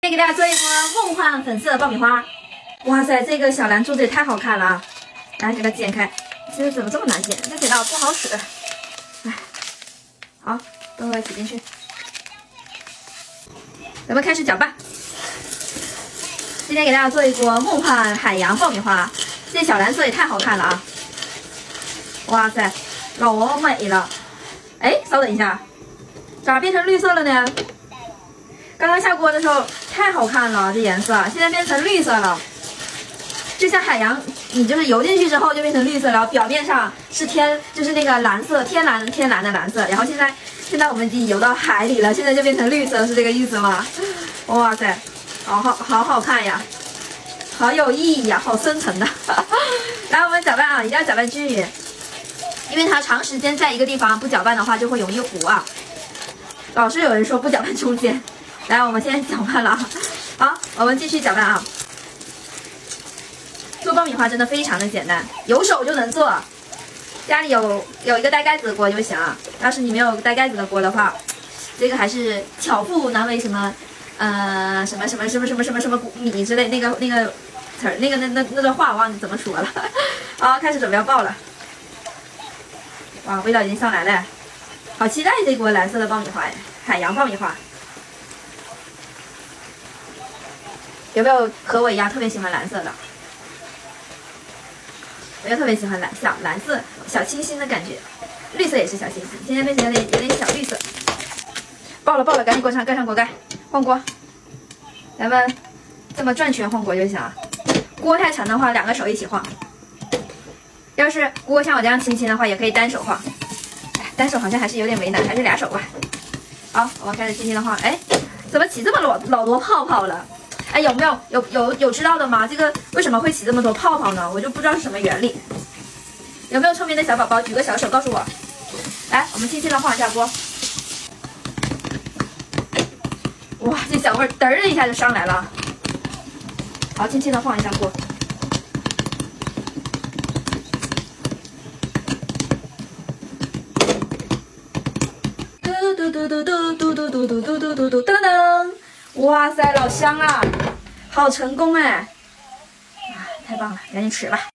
给大家做一锅梦幻粉色爆米花。哇塞，这个小蓝珠子也太好看了啊！来给它剪开，这怎么这么难剪？这剪刀不好使。哎，好，都给它挤进去。咱们开始搅拌。今天给大家做一锅梦幻海洋爆米花，这小蓝色也太好看了啊！哇塞，老美了！哎，稍等一下，咋变成绿色了呢？刚刚下锅的时候太好看了，这颜色现在变成绿色了，就像海洋，你就是游进去之后就变成绿色了，表面上是就是那个蓝色，天蓝的蓝色，然后现在我们已经游到海里了，现在就变成绿色，是这个意思吗？哇塞，好看呀，好有意义呀，好深沉的。来，我们搅拌啊，一定要搅拌均匀，因为它长时间在一个地方不搅拌的话，就会容易糊啊。老是有人说不搅拌中间。来，我们现在搅拌了啊，好，我们继续搅拌啊。做爆米花真的非常的简单，有手就能做。家里有一个带盖子的锅就行啊。要是你没有带盖子的锅的话，这个还是巧妇难为什么什么米之类那个词儿，那段话我忘记怎么说了。好，开始准备要爆了。哇，味道已经上来了，好期待这锅蓝色的爆米花呀，海洋爆米花。有没有和我一样特别喜欢蓝色的？我也特别喜欢小蓝色、小清新的感觉，绿色也是小清新，现在变成有点小绿色。爆了，赶紧盖上锅盖，换锅。咱们这么转圈换锅就行了。锅太沉的话，两个手一起晃。要是锅像我这样轻轻的话，也可以单手晃。哎，单手好像还是有点为难，还是俩手吧。好，我们开始轻轻的晃。哎，怎么起这么老多泡泡了？哎，有知道的吗？这个为什么会起这么多泡泡呢？我就不知道是什么原理。有没有聪明的小宝宝举个小手告诉我？来，我们轻轻的晃一下锅。哇，这小味嘚儿的一下就上来了。好，轻轻的晃一下锅。嘟噔噔！哇塞，老香啊，好成功哎！太棒了，赶紧吃吧。